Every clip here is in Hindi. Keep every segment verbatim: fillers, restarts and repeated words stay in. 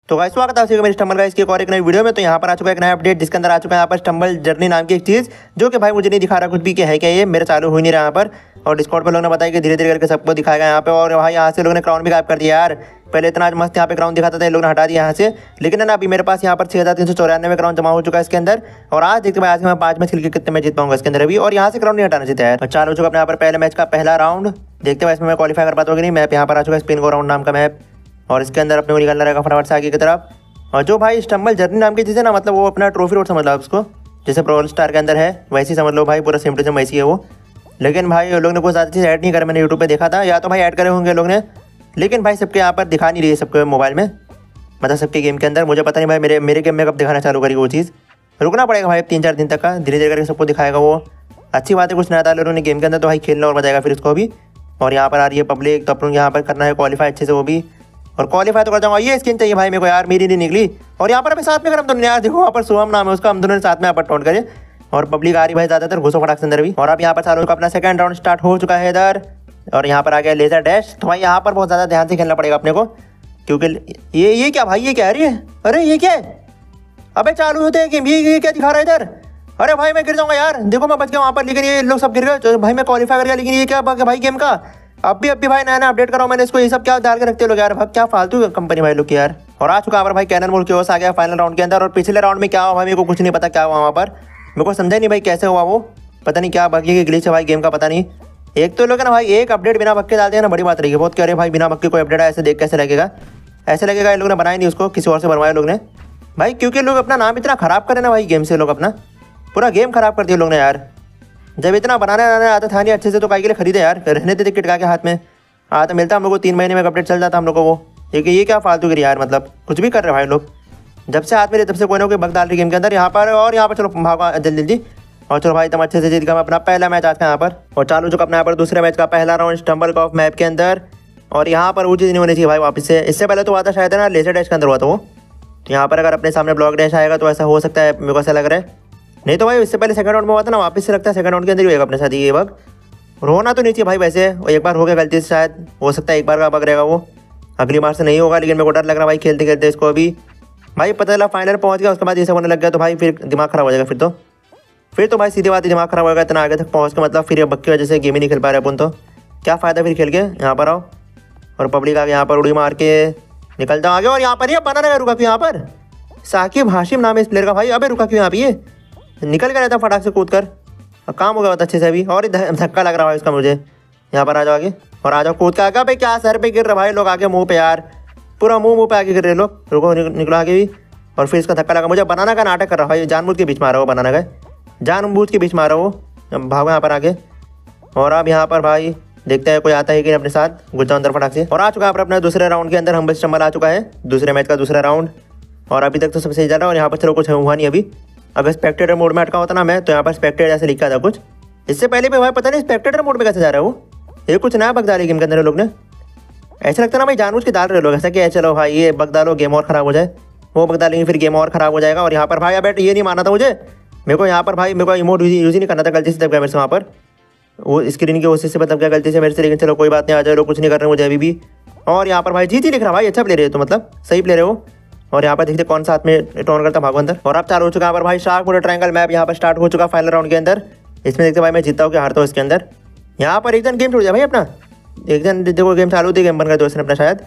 तो गाइस स्वागत है आपसे मेरे स्टम्बल गाइस की एक और एक नई वीडियो में। तो यहाँ पर आ चुका है एक नया अपडेट जिसके अंदर आ चुका है यहाँ पर स्टम्बल जर्नी नाम की एक चीज़, जो कि भाई मुझे नहीं दिखा रहा कुछ भी कि है क्या ये, मेरे चालू हो नहीं रहा यहाँ पर। और डिस्कॉर्ड पर लोगों ने बताया कि धीरे धीरे करके सबको दिखाएगा यहाँ पे। और भाई यहाँ से लोगों ने क्राउन भी गायब कर दिया यार। पहले इतना मस्त यहाँ पे क्राउन दिखाता था, ये लोग ने हटा दिया यहाँ से। लेकिन है ना अभी मेरे पास यहाँ पर छः हज़ार तीन सौ चौरानवे क्राउन जमा हो चुका है इसके अंदर। और आज देखते भाई आज मैं पाँच मैच खेल के कितने मैच जीत पाऊंगा इसके अंदर अभी। और यहाँ से क्राउन नहीं हटाना चाहिए यार। चालू हो चुका अपने यहाँ पर पहले मैच का पहला राउंड, देखते हुए इसमें मैं क्वालिफाई कर पाता हूँ कि नहीं। मैप यहाँ पर आ चुका है स्पिन गो राउंड नाम का मैप, और इसके अंदर अपने को निकलना रहेगा फटाफट से आगे की तरफ। और जो भाई स्टम्बल जर्नी नाम की चीज़ है ना, मतलब वो अपना ट्रॉफी रोड समझ लो उसको, जैसे प्रोल स्टार के अंदर है वैसे ही समझ लो भाई, पूरा सेम टू सेम वैसी है वो। लेकिन भाई लोग ने कुछ ज़्यादा चीज़ ऐड नहीं करा, मैंने यूट्यूब पे देखा था, या तो भाई ऐड करे होंगे लोग ने, लेकिन भाई सबके यहाँ पर दिखा नहीं रही है सबके मोबाइल में, मतलब सबके गेम के अंदर। मुझे पता नहीं भाई मेरे मेरे गेम में कब दिखाना चालू करेगी वो चीज़, रुकना पड़ेगा भाई तीन चार दिन तक का, धीरे धीरे करके सबको दिखाएगा वो। अच्छी बात है कुछ नया डाला उन्होंने गेम के अंदर, तो भाई खेलना और बजाएगा फिर उसको भी। और यहाँ पर आ रही है पब्लिक, तो अपन यहाँ पर करना है क्वालिफाई अच्छे से वो भी, और क्वालिफाई तो कर जाऊँगा। ये स्किन चाहिए भाई मेरे को यार, मेरी नहीं निकली। और यहाँ पर अभी साथ में अगर हम दोनों यार देखो, वहाँ पर सोहम नाम है उसका, हम दोनों ने साथ में यहाँ पर टॉन्ट करे। और पब्लिक आ रही भाई ज़्यादातर, घुसो फटाक से अंदर भी। और अब यहाँ पर चालू का अपना सेकंड राउंड स्टार्ट हो चुका है इधर। और यहाँ पर आ गया लेजर डैश, तो भाई यहाँ पर बहुत ज़्यादा ध्यान से खेलना पड़ेगा अपने को, क्योंकि ये ये क्या भाई, ये क्या है, अरे ये क्या है, अबे चालू होते हैं गेम, ये ये क्या दिखा रहा है इधर। अरे भाई मैं गिर जाऊँगा यार, देखो मैं बच गया वहाँ पर, लेकिन ये लोग सब गिर गए। तो भाई मैं क्वालिफाई कर गया, लेकिन ये क्या भाई गेम का अब भी अब भी भाई नया नया अपडेट कराओ मैंने इसको, ये सब क्या डाल के रखते हो लोग यार, भाई क्या फालतू कंपनी भाई लोग की यार। और आ चुका है भाई कैनन मोड की ओर से आ गया फाइनल राउंड के अंदर। और पिछले राउंड में क्या हुआ भाई मेरे को कुछ नहीं पता क्या हुआ वहाँ पर, मेरे को समझा नहीं भाई कैसे हुआ वो, पता नहीं क्या बग्गी की ग्लिच है भाई गेम का, पता नहीं। एक तो लोग ना भाई एक अपडेट बिना बग के डालते हैं ना, बड़ी बात रही है बहुत, कह रहे भाई बिना बग के कोई अपडेट है, ऐसे देख कैसे लगेगा, ऐसे लगेगा इन लोग ने बनाया नहीं उसको, किसी और से बनवाया लोग ने भाई, क्योंकि लोग अपना नाम इतना ख़राब करें ना भाई गेम से, लोग अपना पूरा गेम खराब कर दिए लोग ने यार। जब इतना बनाने बनाने आता था नहीं अच्छे से, तो काहे के लिए खरीदे यार, रहने देते किटका के हाथ में आता मिलता हम लोग को, तीन महीने में अपडेट चल जाता हम लोग को वो। एक ये क्या फालतू गिरी यार, मतलब कुछ भी कर रहे भाई लोग, जब से हाथ में तब से कोई ना कोई बग डाल रही गेम के अंदर यहाँ पर। और यहाँ पर चलो भागा जल्दी जल्दी, और चलो भाई तुम अच्छे से जीत गया अपना पहला मैच आज का यहाँ पर। और चालू चुका अपना यहाँ पर दूसरे मैच का पहला राउंड स्टम्बल कॉफ मैप के अंदर। और यहाँ पर वो चीज़ नहीं होनी चाहिए भाई वापस से, इससे पहले तो हुआ था शायद ना लेजर डैश के अंदर हुआ था वो, तो यहाँ पर अगर अपने सामने ब्लॉक डैश आएगा तो ऐसा हो सकता है, मेरे को ऐसा लग रहा है। नहीं तो भाई इससे पहले सेकंड राउंड में हुआ था ना, वापस से लगता है सेकंड राउंड के अंदर ही होगा अपने साथ ये बग। रोना तो नहीं चाहिए भाई वैसे, एक बार हो गया गलती से, शायद हो सकता है एक बार का बग रहेगा वो, अगली बार से नहीं होगा। लेकिन मेरे को डर लग रहा भाई खेलते खेलते इसको अभी भाई, पता चला फाइनल पहुंच गया, उसके बाद ये सब होने लग गया, तो भाई फिर दिमाग खराब हो जाएगा फिर तो फिर तो भाई सीधी बात है दिमाग खराब हो गया इतना आगे तक पहुँच के, मतलब फिर ये बग की वजह से गेम ही नहीं खेल पा रहे अपन, तो क्या फ़ायदा फिर खेल के। यहाँ पर आओ और पब्लिक आगे यहाँ पर उड़ी मार के निकल जाओ आगे। और यहाँ पर ये बना रहेगा, रुका क्यों यहाँ पर, साकिब हाशिम नाम है इस प्लेयर का भाई, अबे रुका क्यों यहाँ पे, ये निकल गया रहता फटाक से कूद कर, काम हो गया बहुत अच्छे से अभी। और धक्का लग रहा है इसका मुझे, यहाँ पर आ जाओ आगे, और आ जाओ कूद के आगे। भाई क्या सर पे गिर रहा भाई लोग आगे, मुंह पे यार, पूरा मुंह मुंह पे आगे गिर रहे लोग, रुको निकलो आगे भी। और फिर इसका धक्का लगा, मुझे बनाना का नाटक कर रहा भाई, जानबूझ के बीच मारा वो, बनाना का जानबूझ के बीच मारा वो, भागो यहाँ पर आगे। और अब यहाँ पर भाई देखते हैं कोई आता है कि अपने साथ, घुस जाओ अंदर फटाक से। और आ चुका है अपने दूसरे राउंड के अंदर, हम बस स्टम्बल आ चुका है दूसरे मैच का दूसरा राउंड। और अभी तक तो सबसे सही जा रहा है। और यहाँ पर चलो कुछ हुआ नहीं अभी, अगर स्पेक्टेटर मोड में अटका होता ना मैं, तो यहाँ पर स्पेक्टेटर ऐसे लिखा था कुछ, इससे पहले भी भाई पता नहीं स्पेक्टेटर मोड में कैसे जा रहा है वो, ये कुछ नया बग डाल गेम के अंदर लोग ने, ऐसा लगता है ना भाई जानबूझ के डाल रहे लोग, ऐसा कि चलो भाई ये बग डालो गेम और ख़राब हो जाए, वो बग डालेंगे फिर गेम और ख़राब हो जाएगा। और यहाँ पर भाई अब ये नहीं माना था मुझे, मेरे को यहाँ पर भाई मेरे को इमोट यूज ही नहीं करना था, गलती से दब गया मेरे से वहाँ पर, वो स्क्रीन की उसी से दब गया गलती से मेरे से। लेकिन चलो कोई बात नहीं, आ जाए लोग कुछ नहीं कर रहे मुझे अभी भी। और यहाँ पर भाई जीत ही लिख रहा भाई, अच्छा प्लेयर है तो, मतलब सही प्लेयर है वो। और यहाँ पर देखते कौन सा हाथ में टर्न करता भागो अंदर। और अब चालू हो चुका है पर भाई शार्क मोड ट्रायंगल मैप यहाँ पर स्टार्ट हो चुका फाइनल राउंड के अंदर। इसमें देखते भाई मैं जीतता हूँ कि हारता हूँ इसके अंदर। यहाँ पर एक जन गेम छोड़ जाए भाई अपना, एक जन देखो गेम चालू थी, गेम बन गया दोस्त ने अपना शायद।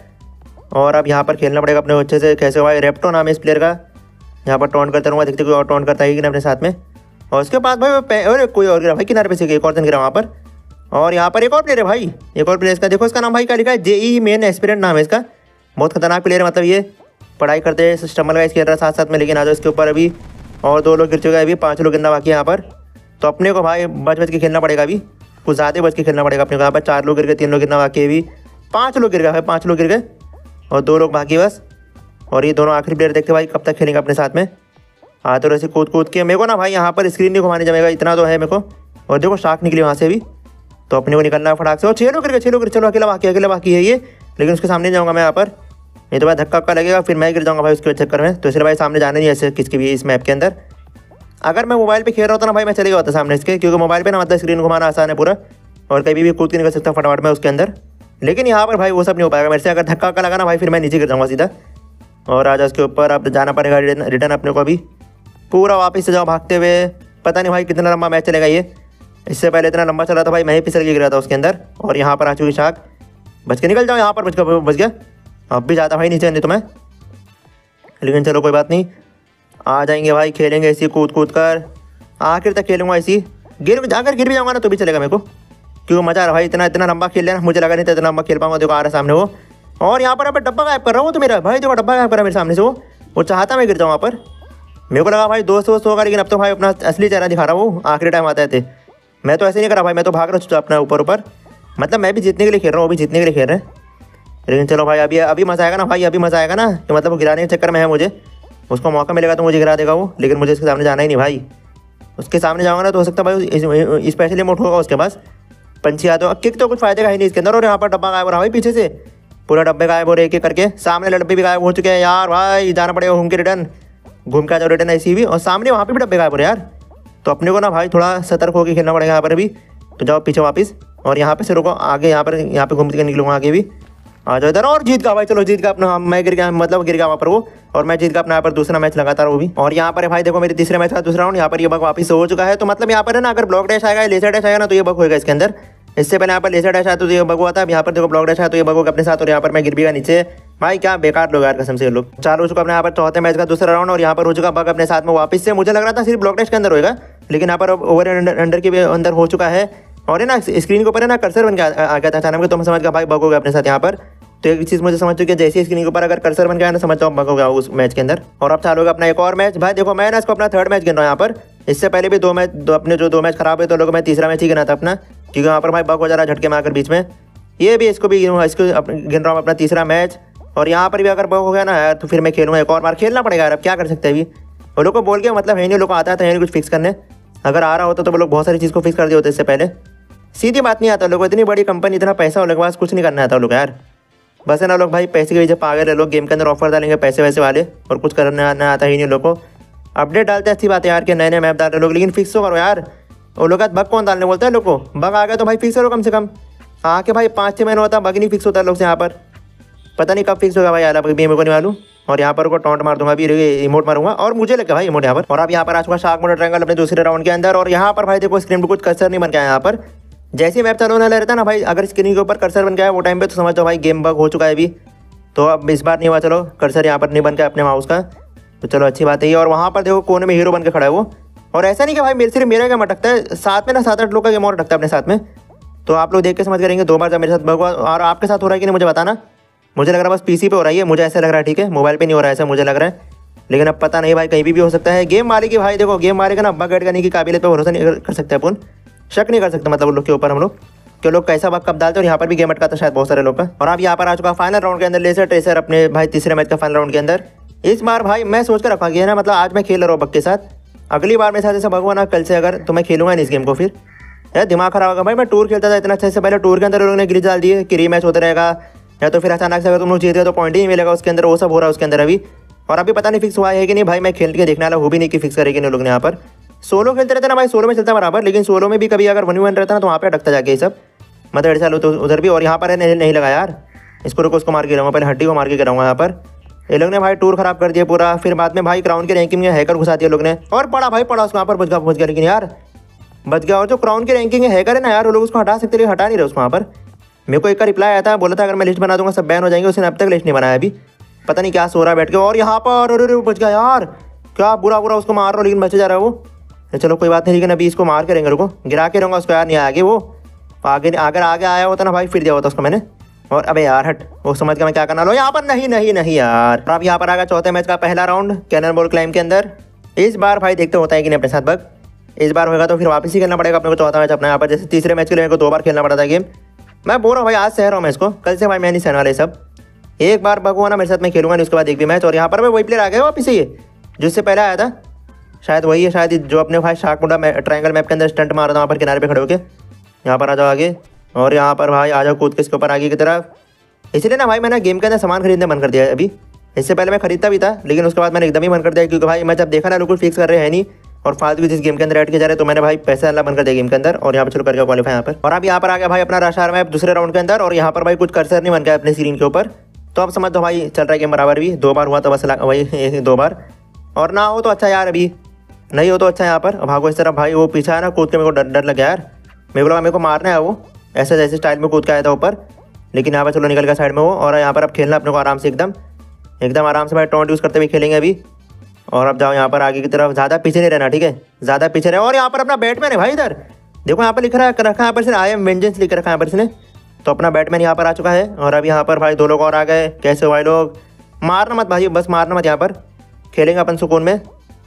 और अब यहाँ पर खेलना पड़ेगा अपने अच्छे से, कैसे भाई रेप्टो नाम है इस प्लेयर का, यहाँ पर टर्न करता रहूँगा, देखते कोई और टर्न करता है कि नहीं अपने साथ में। और उसके बाद भाई और कोई और गिरा भाई किनारे पे से, एक और जन गिरा वहाँ पर। और यहाँ पर एक और प्लेयर है भाई, एक और प्लेयर इसका देखो, इसका नाम भाई क्या लिखा है, जेई मेन एस्पिरेंट नाम है इसका, बहुत खतरनाक प्लेयर है, मतलब ये पढ़ाई करते हैं स्टम्बल गाइस खेल रहा है साथ साथ में। लेकिन आ जाओ इसके ऊपर अभी, और दो लोग गिर चुके हैं अभी, पाँच लोग गिरना बाकी है यहाँ पर। तो अपने को भाई बच बच के खेलना पड़ेगा अभी, कुछ ज़्यादा बच के खेलना पड़ेगा अपने को। यहाँ पर चार लोग गिर गए, तीन लोग गिरना बाकी है अभी, पाँच लोग गिर गए भाई, पाँच लोग गिर गए और दो लोग बाकी बस। और ये दोनों आखिरी प्लेयर देखते भाई कब तक खेलेंगे अपने साथ में। हाँ तो ऐसे कूद कूद के मेरे को ना भाई यहाँ पर स्क्रीन नहीं घुमाने जमेगा, इतना तो है मेरे को। और देखो शार्क निकली वहाँ से भी, तो अपने को निकलना है फटाक से। और छः लोग गिर गए, छः लोग गिर, चलो अकेला बाकी अकेला बाकी है ये, लेकिन उसके सामने जाऊँगा मैं यहाँ पर, नहीं तो भाई धक्का धक्का लगेगा, फिर मैं गिर जाऊँगा भाई उसके चक्कर में। तो इसलिए भाई सामने जाने नहीं ऐसे किसके भी इस मैप के अंदर। अगर मैं मोबाइल पे खेल रहा होता ना भाई, मैं चले गया होता सामने इसके, क्योंकि मोबाइल पे ना मतलब स्क्रीन घुमाना आसान है पूरा, और कभी भी कूद के निकल सकता फटाफट में उसके अंदर। लेकिन यहाँ पर भाई वो सब नहीं हो पाएगा मेरे से, अगर धक्का का लगा ना भाई फिर मैं नीचे गिर जाऊँगा सीधा। और आजा इसके ऊपर अब जाना पड़ेगा रिटर्न अपने को। अभी पूरा वापस से जाओ भागते हुए। पता नहीं भाई कितना लंबा मैच चलेगा ये। इससे पहले इतना लंबा चला था भाई, मैं ही फिसल के गिरा था उसके अंदर। और यहाँ पर आ चुकी शार्क, बच के निकल जाओ यहाँ पर, बच के बच गया। अब भी जाता भाई नीचे नहीं तो मैं, लेकिन चलो कोई बात नहीं, आ जाएंगे भाई, खेलेंगे ऐसी कूद कूद कर, आखिर तक खेलूंगा ऐसी। गिर अगर गिर भी जाऊँगा ना तो भी चलेगा मेरे को, क्योंकि मज़ा आ रहा भाई। इतना इतना लंबा खेल लेना, मुझे लगा नहीं था इतना लंबा खेल पाऊंगा। देखो आ रहा सामने वो, और यहाँ पर अब डब्बा गायब कर रहा हूँ तो मेरा भाई, देखो डब्बा गायब कर रहा है मेरे सामने से वो वो चाहता मैं गिर जाऊँ वहाँ पर। मेरे को लगा भाई दोस्त वोस्त होगा, लेकिन अब तो भाई अपना असली चेहरा दिखा रहा हूँ। आखिरी टाइम आता है। मैं तो ऐसे नहीं करा भाई, मैं तो भाग रहा हूँ अपना ऊपर ऊपर। मतलब मैं भी जीतने के लिए खेल रहा हूँ, वो भी जीतने के लिए खेल रहे हैं। लेकिन चलो भाई अभी अभी मज़ा आएगा ना भाई, अभी मज़ा आएगा ना कि मतलब वो गिराने के चक्कर में है, मुझे उसको मौका मिलेगा तो मुझे गिरा देगा वो। लेकिन मुझे इसके सामने जाना ही नहीं भाई, उसके सामने जाऊँगा ना तो हो सकता भाई स्पेशली मोट होगा उसके पास, पंछी आ तो किक तो कुछ फायदे का ही नहीं इसके अंदर। और यहाँ पर डब्बा गायब हो रहा भाई पीछे से, पूरा डब्बे गायब हो रहे एक एक करके। सामने डब्बे भी गायब हो चुके हैं यार भाई, जाना पड़ेगा घूम के रिटर्न, घूम के आ जाओ रिटर्न ऐसी भी। और सामने वहाँ पे भी डब्बे गायब हो रहे यार, तो अपने को ना भाई थोड़ा सतर्क होकर खेलना पड़ेगा यहाँ पर भी। तो जाओ पीछे वापस, और यहाँ पे से रुको आगे, यहाँ पर यहाँ पे घूम के निकलूँगा आगे भी। आ जाओ इधर, और जीत गया भाई, चलो जीत गया अपना। मैं गिर गया, मतलब गिर गया वहाँ पर वो, और मैं जीत गया अपना यहाँ पर दूसरा मैच लगातार वो भी। और यहाँ पर भाई देखो मेरे तीसरे मैच का दूसरा राउंड, यहाँ पर ये बग वापस हो चुका है। तो मतलब यहाँ पर है ना, अगर ब्लॉक डैश आएगा, लेजर डैश आएगा ना तो ये बग होएगा इसके अंदर। इससे पहले यहाँ पर लेजर डैश आया तो ये बग हुआ था, अब यहाँ पर देखो ब्लॉक डैश आया तो ये बग होगा अपने साथ। और यहाँ पर मैं गिर भी गया नीचे भाई, क्या बेकार लोग यार कसम से लोग। चालू हो चुका अपने यहाँ पर चौथे मैच का दूसरा राउंड, और यहाँ पर हो चुका बग अपने साथ में वापस से। मुझे लग रहा था सिर्फ ब्लॉक डैश के अंदर होगा, लेकिन यहाँ पर ओवर अंडर के भी अंदर हो चुका है। और है ना स्क्रीन के ऊपर है ना कर्सर बन के आ गया था अचानक, तो मैं समझ गया भाई बग हो गया अपने साथ यहाँ पर। तो एक चीज़ मुझे समझ चुकी है, जैसे स्क्रीन के ऊपर अगर कर्सर बन गया ना समझ जाओ बग हो गया उस मैच के अंदर। और अब चालू होगा अपना एक और मैच भाई। देखो मैं ना इसको अपना थर्ड मैच गिन रहा हूँ यहाँ पर। इससे पहले भी दो मैच दो अपने जो दो मैच खराब हुए तो लोगों मैं तीसरा मैच ही गिना था अपना, क्योंकि वहाँ पर भाई बग हो जा रहा है झटके में आकर बीच में। ये भी इसको भी इसको गिन रहा हूँ अपना तीसरा मैच। और यहाँ पर भी अगर बग हो गया ना यार तो फिर मैं खेलूँगा एक और बार, खेलना पड़ेगा यार, अब क्या कर सकते हैं अभी। वो लोग को बोल के मतलब है नहीं, लोग को आता था है नहीं कुछ फिक्स करने। अगर आ रहा होता तो वो लोग बहुत सारी चीज़ को फिक्स कर दिए होते इससे पहले। सीधी बात नहीं आता लोगों को, इतनी बड़ी कंपनी इतना पैसा होने के बाद कुछ नहीं करना आता लोग यार। बस है ना लोग भाई पैसे के वजह पागल है लोग, गेम के अंदर ऑफर डालेंगे पैसे वैसे वाले, और कुछ करने आना आता ही नहीं लोग को। अपडेट डालते अच्छी बात है यार कि नए नए मैप डाल रहे लोग, लेकिन फिक्स तो करो यार। वो लोग बग कौन डालने बोलता है लोग को, बग आ गया तो भाई फिक्स करो कम से कम। आके भाई पाँच छः महीने होता बग नहीं फिक्स होता लोग से यहाँ पर, पता नहीं कब फिक्स होगा भाई यार, अभी मेरे को नहीं मालूम। और यहाँ पर को टॉन्ट मार दूंगा, अभी इमोट मारूंगा और मुझे लगा भाई इमोट यहाँ पर। और अब यहाँ पर आ चुका शार्क मोड ट्रायंगल अपने दूसरे राउंड के अंदर। और यहाँ पर भाई देखो स्क्रीन पर कुछ कर्सर नहीं बन गया यहाँ पर, जैसे मैप चालू होने रहता है ना भाई, अगर स्क्रीन के ऊपर कर्सर बन गया वो टाइम पे तो समझ जाओ भाई गेम बग हो चुका है अभी। तो अब इस बार नहीं हुआ, चलो कर्सर यहाँ पर नहीं बन गया अपने माउस का, तो चलो अच्छी बात है। और वहाँ पर देखो कोने में हीरो बन के खड़ा है वो। और ऐसा नहीं कि भाई मेरे सिर्फ मेरा गेम अटकता है, साथ में ना सात आठ लोग का गेम और अटकता है अपने साथ में। तो आप लोग देख के समझ करेंगे, दो बार जब मेरे साथ बग हुआ और आपके साथ हो रहा है कि नहीं मुझे बताना। मुझे लग रहा है बस पीसी पे हो रहा है, मुझे ऐसा लग रहा है, ठीक है मोबाइल पे नहीं हो रहा है ऐसा मुझे लग रहा है, लेकिन अब पता नहीं भाई कहीं भी, भी हो सकता है। गेम मारेगी भाई, देखो गेम मारेगा ना, बग ऐड करने की काबिलियत पे भरोसा नहीं कर सकते अपन, शक नहीं कर सकते मतलब उन लोग के ऊपर हम लोग, कि लोग कैसा बग कब डालते हैं। और यहाँ पर भी गेम अटका था शायद बहुत सारे लोग का। और अब यहाँ पर आ चुका फाइनल राउंड के अंदर लेजर ट्रेसर अपने भाई तीसरे मैच का फाइनल राउंड के अंदर। इस बार भाई मैं सोच कर रखा कि है ना, मतलब आज मैं खेल रहा हूँ बग के साथ, अगली बार मेरे साथ ऐसा बग हुआ ना कल से अगर, तो मैं खेलूंगा नहीं इस गेम को फिर, यार दिमाग खराब होगा भाई। मैं टूर खेलता था इतना अच्छे से, पहले टूर के अंदर लोगों ने ग्लिच डाल दिए कि रीमैच होता रहेगा, या तो फिर अचानक से अगर तुम लोग जीत गए तो पॉइंट ही नहीं मिलेगा उसके अंदर, वो सब हो रहा है उसके अंदर अभी। और अभी पता नहीं फिक्स हुआ है कि नहीं भाई, मैं खेल के देखने वाला हूँ भी नहीं कि फिक्स करेगी नहीं लोग ने यहाँ पर। सोलो खेलते रहते ना भाई, सोलो में चलता बराबर, लेकिन सोलो में भी कभी अगर वन वन रहता ना तो वहाँ पे अटकता जाके ये सब, मतलब साल तो उधर भी। और यहाँ पर नहीं, नहीं लगा यार, इसको रुको उसको मार के रहूँगा, पहले हड्डी को मार के कराऊंगा यहाँ पर। ये लोग ने भाई टूर खराब कर दिया पूरा, फिर बाद में भाई क्राउन के रैंकिंग में हैकर घुसा दिया लोग ने, और पड़ा भाई पड़ा उसको वहाँ पर बच गया बच गया लेकिन यार बच गया। और जो क्राउन की रैंकिंग है हैकर है ना यार, वो लोग उसको हटा सकते लेकिन हटा नहीं रहे उसको वहाँ पर। मेरे को एक का रिप्लाई आया था, बोला था अगर मैं लिस्ट बना दूंगा सब बैन हो जाएंगे, उसने अब तक लिस्ट नहीं बनाया अभी, पता नहीं क्या सो रहा है बैठ के। और यहाँ पर अरे बच गया यार, क्या बुरा बुरा उसको मार रहा हो लेकिन बचे जा रहा है वो। चलो कोई बात नहीं, लेकिन अभी इसको मार के रहेंगे, रुको गिरा के रहूँगा उसको यार, नहीं आगे वो आगे, अगर आगे आया होता ना भाई फिर दिया होता उसको मैंने। और अबे यार हट, वो समझ के मैं क्या करना लो यहाँ पर, नहीं नहीं नहीं यार। अब यहाँ पर आ गया चौथे मैच का पहला राउंड कैनन बॉल क्लाइम के अंदर। इस बार भाई देखते होता है कि नहीं अपने साथ बग, इस बार होगा तो फिर वापस ही खेलना पड़ेगा अपने को चौथा मैच अपना यहाँ पर। जैसे तीसरे मैच के लिए मेरे को दो बार खेलना पड़ा था गेम, मैं बोल रहा हूँ भाई आज सह रहा हूँ मैं इसको, कल से भाई मैं नहीं सहने वाला सब। एक बार बग हुआ ना मेरे साथ मैं खेलूंगा नहीं उसके बाद एक भी मैच। और यहाँ पर भाई वही प्लेयर आ गया वापस से, ये जिससे पहले आया था शायद वही है, शायद जो अपने भाई शार्क मोड ट्रायंगल मैप के अंदर स्टंट मारा था वहाँ पर किनारे पे खड़े होके। यहाँ पर आ जाओ आगे, और यहाँ पर भाई आ जाओ कूद के इसके ऊपर आगे की तरफ। इसलिए ना भाई मैंने गेम के अंदर सामान खरीदने बंद कर दिया है अभी, इससे पहले मैं खरीदता भी था लेकिन उसके बाद मैंने एकदम ही बंद कर दिया, क्योंकि भाई मैं जब देखा ना लोग फिक्स कर रहे हैं नहीं और फालतू जिस गेम के अंदर ऐड किए जा रहे, तो मैंने भाई पैसा डालना बंद कर दिया गेम के अंदर। और यहाँ पर चलो करके क्वालीफाई यहाँ पर। और अब यहाँ पर आ गया भाई अपना रशार मैप दूसरे राउंड के अंदर। और यहाँ पर भाई कुछ कर्सर नहीं बन गया अपने स्क्रीन के ऊपर, तो अब समझ दो भाई चल रहा है गेम बराबर भी। दो बार हुआ तो बस वही दो बार, और ना हो तो अच्छा यार, अभी नहीं हो तो अच्छा। यहाँ पर भागो इस तरफ भाई, वो पीछा है ना, कूद के मेरे को डर डर लग गया यार। मेरे को लगा मेरे को मारना है वो, ऐसे जैसे स्टाइल में कूद के आया था ऊपर, लेकिन यहाँ पर चलो निकल गया साइड में वो। और यहाँ पर अब खेलना अपने को आराम से, एकदम एकदम आराम से भाई टॉन्ट यूज़ करते हुए खेलेंगे अभी। और अब जाओ यहाँ पर आगे की तरफ, ज़्यादा पीछे नहीं रहना, ठीक है, ज़्यादा पीछे रहे। और यहाँ पर अपना बैटमैन है भाई, इधर देखो यहाँ पर लिख रहा है, रखा है यहाँ पर इसने, आई एम वेंजेंस लिख रखा है यहाँ पर इसने। तो अपना बैटमैन यहाँ पर आ चुका है। और अब यहाँ पर भाई दो लोग और आ गए। कैसे हो भाई लोग, मारना मत भाई, बस मारना मत, यहाँ पर खेलेंगे अपन सुकून में।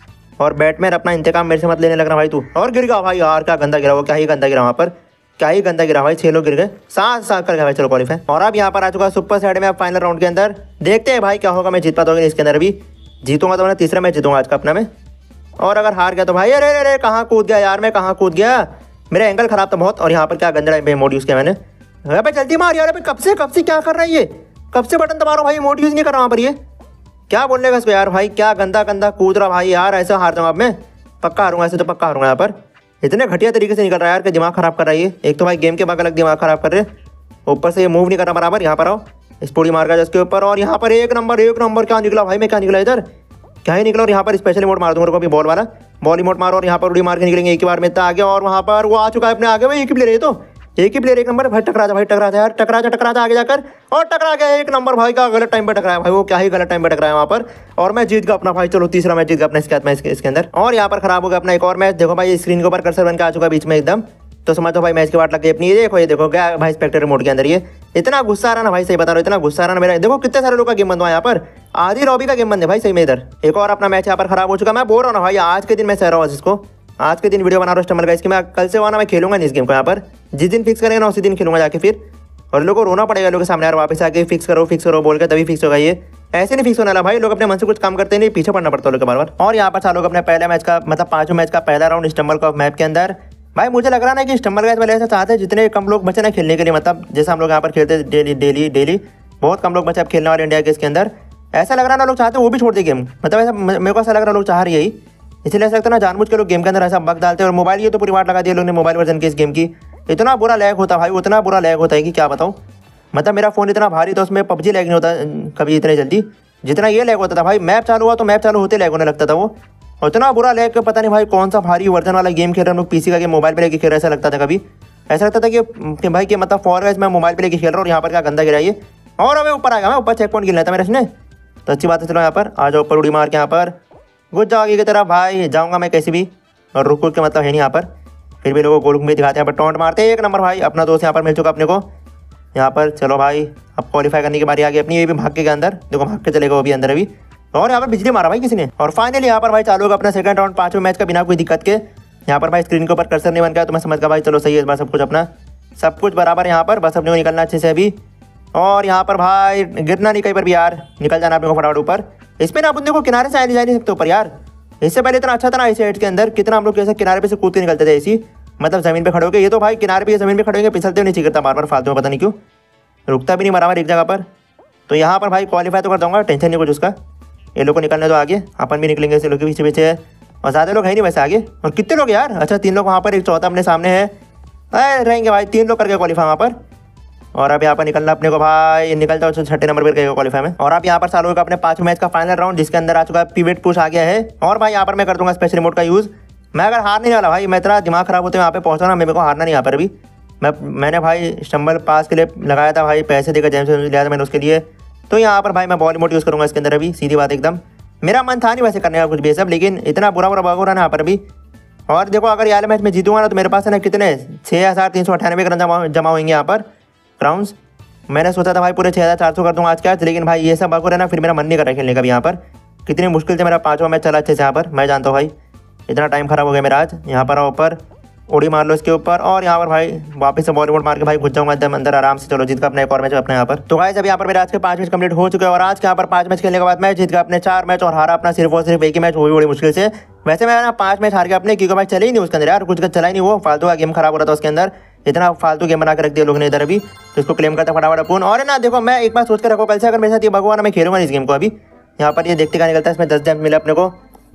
और बैटमैन अपना इंतकाम मेरे से मत लेने लग रहा भाई तू। और गिर गया भाई यार, क्या गंदा गिरा वो, क्या ही गंदा गिरा वहाँ पर, क्या ही गंदा गिरा भाई। छह लोग गिर गए, सात सात कर गए भाई। चलो क्वालीफाई। और अब यहाँ पर आ चुका है सुपर साइड में, अब फाइनल राउंड के अंदर देखते हैं भाई क्या होगा। मैं जीत पाता हूँ इसके अंदर, भी जीतूंगा तो मैं तीसरा मैच जीतूंगा आज का अपना में। और अगर हार गया तो भाई अरे अरे कहाँ कूद गया यार, मैं कहाँ कूद गया, मेरा एंगल खराब था बहुत। और यहाँ पर क्या गंदा मोड यूज़ किया मैंने। भाई जल्दी मार यार, कब से कब से क्या कर रहा है ये, कब से बटन दबा रहा हूँ भाई, मोड यूज़ नहीं कर रहा वहाँ पर। ये क्या बोलने का इसको यार, भाई क्या गंदा गंदा कूद रहा भाई यार। ऐसा हार जाऊँ अब मैं, पक्का हारूंगा, ऐसे तो पक्का हारूंगा। यहाँ पर इतने घटिया तरीके से निकल रहा है यार कि दिमाग खराब कर रहा है ये। एक तो भाई गेम के बाद अलग दिमाग खराब कर रहे, ऊपर से ये मूव नहीं कर रहा बराबर। यहाँ पर आओ, स्पोर्टी मार का जिसके ऊपर। और यहाँ पर एक नंबर एक नंबर क्या निकला भाई, मैं क्या निकला इधर, क्या ही निकला। और यहाँ पर स्पेशल मोड मार दूंगा अभी, बॉल वाला बॉल मोड मारो। और यहाँ पर उड़ी मार के निकलेंगे एक ही बार में इतना आगे। और वहाँ पर वो आ चुका है अपने आगे भाई, एक ही प्लेयर है तो, एक ही प्लेयर एक नंबर भाई। टकरा जा भाई, टकरा जा यार, टकरा जा टकरा जा आगे जाकर। और टकरा गया एक नंबर भाई का, गलत टाइम पे टकराया भाई वो, क्या ही गलत टाइम पे टकराया वहाँ पर। और मैं जीत गया अपना भाई, चलो तीसरा मैच जीत गया अपना इसके हाथ में, इसके इसके अंदर। और यहाँ पर खराब हो गया अपना एक और मैच। देखो भाई स्क्रीन के ऊपर कर्सर बन के आ चुका बीच में एकदम, तो समझो भाई मैच के बाद लग गई अपनी। ये देखो ये देखो क्या भाई स्पेक्टेटर मोड के अंदर, ये इतना गुस्सा आ रहा ना भाई, सही बता रहा हूँ, इतना गुस्सा आ रहा ना मेरा। देखो कितने सारे लोग का गेम बंद हुआ यहाँ पर, आधी लॉबी का गेम बंद है भाई सही में इधर। एक और अपना मैच यहाँ पर खराब हो चुका। मैं बोल रहा हूँ ना भाई, आज के दिन मैं सह रहा हूँ इसको, आज के दिन वीडियो बना रहा हूँ स्टम्बल का इसकी। मैं कल से वाना मैं खेलूंगा नहीं इस गेम को यहाँ पर, जिस दिन फिक्स करेंगे ना उसी दिन खेलूंगा जाके फिर। और लोगों को रोना पड़ेगा लोगों के सामने यार, वापस आके फिक्स करो फिक्स करो बोल के तभी फिक्स होगा ये, ऐसे नहीं फिक्स होने वाला भाई। लोग अपने मन से कुछ काम करते नहीं, पीछे पड़ना पड़ता है लोग के बार बार। और यहाँ पर चालू अपने पहले मैच का मतलब पांचों मैच का पहला राउंड स्टम्बल का मैप के अंदर। भाई मुझे लग रहा है कि स्टम्बल का वाले ऐसा चाहते हैं जितने कम लोग बचे ना खेलने के लिए, मतलब जैसे हम लोग यहाँ पर खेलते हैं डेली डेली डेली, बहुत कम लोग बचे अब खेलने वाले इंडिया के इसके अंदर। ऐसा लग रहा है ना लोग चाहते हैं वो भी छोड़ दे गेम, मतलब ऐसा मेरे को ऐसा लग रहा है लोग चाह रही है यही, इसलिए ऐसा लगता है ना जानबूझ के लोग गेम के अंदर ऐसा बग डालते हैं। और मोबाइल ये तो पूरी बात लगा दिया लोगों ने मोबाइल वर्जन की इस गेम की। इतना बुरा लैग होता है भाई, उतना बुरा लैग होता है कि क्या बताऊँ। मतलब मेरा फ़ोन इतना भारी तो उसमें पबजी लैग नहीं होता कभी इतने जल्दी जितना ये लैग होता था भाई। मैप चालू हुआ तो मैप चालू होते लैग होने लगता था वो, और इतना बुरा लैग पता नहीं भाई कौन सा भारी वर्जन वाला गेम खेल रहे हम लोग, पीसी का गेम मोबाइल पे लेके खेल रहे, ऐसा लगता था कभी। ऐसा लगता था कि, कि भाई कि मतलब फॉर गाइस मैं मोबाइल पे लेके खेल रहा हूँ और यहाँ पर क्या गंदा गिरा ये। और हमें ऊपर आ गया, मैं ऊपर चेक पॉइंट गिर था मेरे इसने, तो अच्छी बात है। चलो यहाँ पर आ जाओ ऊपर उड़ी मार के, यहाँ पर घुस जाओ आगे की तरफ भाई, जाऊँगा मैं कैसे भी। और रुक रुक के मतलब है नहीं यहाँ पर, फिर भी लोगों को गोल घूम दिखाते हैं यहाँ पर, टॉन्ट मारते एक नंबर भाई। अपना दोस्त यहाँ पर मिल चुका अपने को यहाँ पर। चलो भाई अब क्वालिफाई करने की बारी आ गई अपनी, ये भी भाग के अंदर, देखो भाग के चलेगा वो भी अंदर अभी। और यहाँ पर बिजली मारा भाई किसी ने। और फाइनली यहाँ पर भाई चालू होगा अपना सेकंड राउंड पांचवें मैच का बिना कोई दिक्कत के। यहाँ पर भाई स्क्रीन के ऊपर कर्सर नहीं बन गया तो मैं समझ गया भाई चलो सही है इस बार सब कुछ अपना, सब कुछ बराबर यहाँ पर, बस अपने को निकलना अच्छे से अभी। और यहाँ पर भाई गिरना नहीं कहीं पर भी यार, निकल जाना अपने को फटाफट ऊपर। इसमें ना अपन देखो किनारे से जा नहीं सकते ऊपर यार, इससे पहले इतना अच्छा था ना इस साइड के अंदर, कितना हम लोग कैसे किनारे पे से कूद के निकलते थे इसी, मतलब जमीन पे खड़े होकर। ये तो भाई किनारे पे जमीन पे खड़े होंगे फिसलते हुए नीचे गिरता बार बार फालतू में, पता नहीं क्यों रुकता भी नहीं बराबर एक जगह पर। तो यहाँ पर भाई क्वालिफाई तो कर दूंगा, टेंशन नहीं कुछ उसका। ये लोग को निकलने दो आगे, अपन भी निकलेंगे ऐसे लोग के पीछे पीछे है। और ज़्यादा लोग है नहीं वैसे आगे। और कितने लोग यार, अच्छा तीन लोग वहाँ पर, एक चौथा अपने सामने है, अरे रहेंगे भाई तीन लोग करके क्वालिफाई वहाँ पर। और अब यहाँ पर निकलना अपने को भाई, निकल जाओ छठे नंबर पर गए क्वालिफाई में। और अब यहाँ पर चालू होगा अपने पांच मैच का फाइनल राउंड, जिसके अंदर आ चुका है पिवेट पुश आ गया है। और भाई यहाँ पर मैं कर दूंगा स्पेशल रिमोट का यूज़। मैं अगर हार नहीं वाला भाई, मैं इतना दिमाग खराब होते यहाँ पे पहुँचा ना, मेरे को हारना नहीं यहाँ पर अभी। मैं मैंने भाई स्टम्बल पास के लिए लगाया था भाई, पैसे देकर जेम से लिया था मैंने उसके लिए। तो यहाँ पर भाई मैं बॉल रिमोट यूज़ करूँगा इसके अंदर अभी, सीधी बात एकदम। मेरा मन था नहीं वैसे करने का कुछ भी सब, लेकिन इतना बुरा बुरा बग हो रहा है यहाँ पर अभी। और देखो अगर ये वाला मैच में जीतूंगा ना तो मेरे पास है ना कितने छः हज़ार तीन सौ अट्ठानवे रन जमा जमा होंगे यहाँ पर क्राउंस। मैंने सोचा था भाई पूरे छः हज़ार चार सौ कर दूँगा आज के आज, लेकिन भाई ये सब बग हो रहा है ना, फिर मेरा मन नहीं कर रहा खेलने का भी यहाँ पर। कितनी मुश्किल से मेरा पाँचवा मैच चला अच्छे से यहाँ पर, मैं जानता हूँ भाई इतना टाइम खराब हो गया मेरा आज। यहाँ पर ऊपर उड़ी मार लो इसके ऊपर, और यहाँ पर भाई वापस से बॉलीवुड मार के भाई घुस जाऊंगा एकदम अंदर आराम से। चलो जीत का अपना एक और मैच अपने यहाँ पर। तो गाइस अब यहाँ पर मेरे आज के पांच मैच कंप्लीट हो चुके हैं, और आज के यहाँ पर पांच मैच खेलने के बाद मैं जीत गया अपने चार मैच और हारा अपना सिर्फ और सिर्फ एक ही मैच, वो भी बड़ी मुश्किल से। वैसे मैं ना पांच मैच हार गया अपने, क्योंकि भाई चले ही नहीं उसके अंदर यार, कुछ चला ही नहीं, वो फालतू का गेम खराब हो रहा था उसके अंदर। इतना फालतू गेम बना के रख दिया लोग ने इधर अभी, तो इसको क्लेम करता फटाफट अपन। और ना देखो मैं एक बार सोच के रखो, कल से अगर मेरे साथ ये भगवान मैं खेलूंगा इस गेम को अभी। यहाँ पर ये देखते क्या निकलता है, इसमें दस डैम मिला अपने को।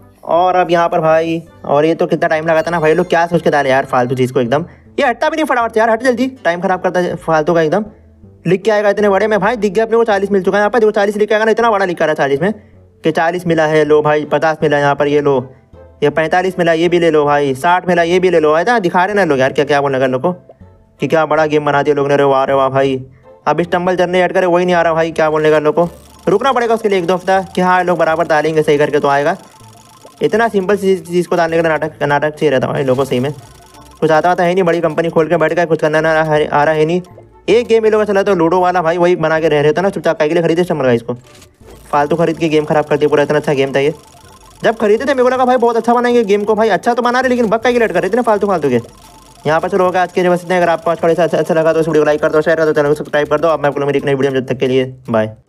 और अब यहाँ पर भाई, और ये तो कितना टाइम लगा था ना भाई, लोग क्या सोच के डाले यार फालतू चीज़ को एकदम। ये हटता भी नहीं फटाफट से यार, हट जल्दी, टाइम खराब करता है फालतू का एकदम। लिख के आएगा इतने बड़े में भाई, दिख गया अपने को चालीस मिल चुका है यहाँ पर। देखो चालीस लिख के आएगा ना, इतना बड़ा लिखा रहा है चालीस में कि चालीस मिला है, लो भाई पचास मिला है यहाँ पर, ये लो ये पैंतालीस मिला, ये भी ले लो भाई, साठ मिला, ये भी ले लो। ऐसा दिखा रहे ना लोग यार, क्या क्या बोलने का लोग को कि क्या बड़ा गेम बना दिया लोग ने। रे वाह रे वाह भाई, अब स्टम्बल जर्नी ऐड करे वही नहीं आ रहा भाई, क्या बोलने का लोग को। रुकना पड़ेगा उसके लिए एक दो हफ्ता कि हाँ लोग बराबर डालेंगे सही करके तो आएगा। इतना सिंपल चीज़ को डालने का नाटक नाटक चाहिए रहता भाई लोगों सही में। कुछ आता आता है नहीं, बड़ी कंपनी खोल के बैठ गए, कुछ करना आ रहा है नहीं। एक गेम ये लोग चला तो लूडो वाला भाई, वही बना के रह रहे थे ना चुपचाप, के लिए खरीदे स्टम्बल गाइस को, फालतू खरीद के गेम खराब कर दिया पूरा। इतना अच्छा गेम था ये, जब खरीदे थे मेरे को लगा भाई बहुत अच्छा बनाएंगे गेम को भाई, अच्छा तो बना रहे लेकिन बग का लेट कर रहे थे ना फालतू फालतू के। यहाँ पर चलो होगा आज के जो बस इतने। अगर आपको आज का अच्छा अच्छा लगा तो इस वीडियो को लाइक कर दो, शेयर कर दो, चैनल को सब्सक्राइब कर दो। अब मैं आपको मेरी एक नई वीडियो में, जब तक के लिए बाय।